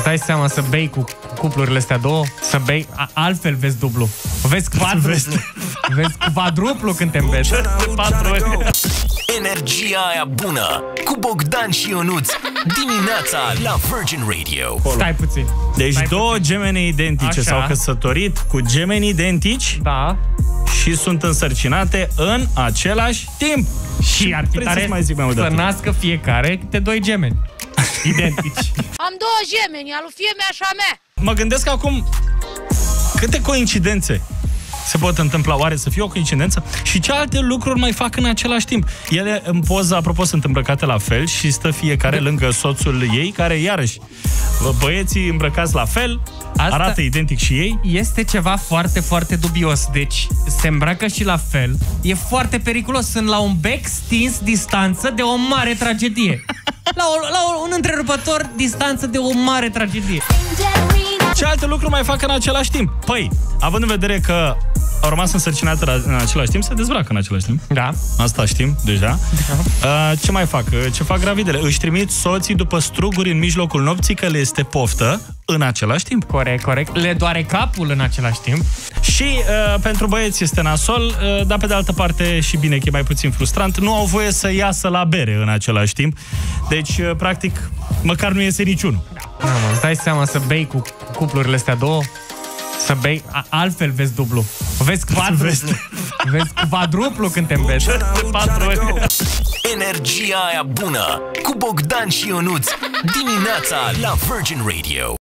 Îți dai seama să bei cu cuplurile astea două? Să bei, altfel vezi dublu. Vezi quadruplu. Vezi quadruplu când te înveți. Energia aia bună cu Bogdan și Ionuț dimineața la Virgin Radio. Stai puțin. Deci două gemene identice s-au căsătorit cu gemeni identici. Da. Și sunt însărcinate în același timp. Și ar fi tare să nască fiecare câte doi gemeni identici. Am două gemeni, al lui fie mea și a mea. Mă gândesc acum câte coincidențe se pot întâmpla, oare să fie o coincidență? Și ce alte lucruri mai fac în același timp? Ele în poză, apropo, sunt îmbrăcate la fel și stă fiecare lângă soțul ei, care iarăși, băieții îmbrăcați la fel, arată identic și ei. Este ceva foarte, foarte dubios. Deci se îmbracă și la fel. E foarte periculos. Sunt la un bec stins distanță de o mare tragedie. La un întrerupător distanță de o mare tragedie. Ce alte lucruri mai fac în același timp? Păi, având în vedere că au rămas însărcinate în același timp, se dezbracă în același timp. Da. Asta știm deja. Ce mai fac? Ce fac gravidele? Își trimit soții după struguri în mijlocul nopții că le este poftă în același timp. Corect, corect. Le doare capul în același timp. Și pentru băieți este nasol, dar pe de altă parte și bine că e mai puțin frustrant, nu au voie să iasă la bere în același timp. Deci, practic, măcar nu iese niciunul. Da, mă, îți dai seama să bei cu cuplurile astea două? Să bei, altfel vezi dublu. Vezi quadruplu. Vezi quadruplu când te înveți. Energia aia bună cu Bogdan și Ionuț dimineața la Virgin Radio.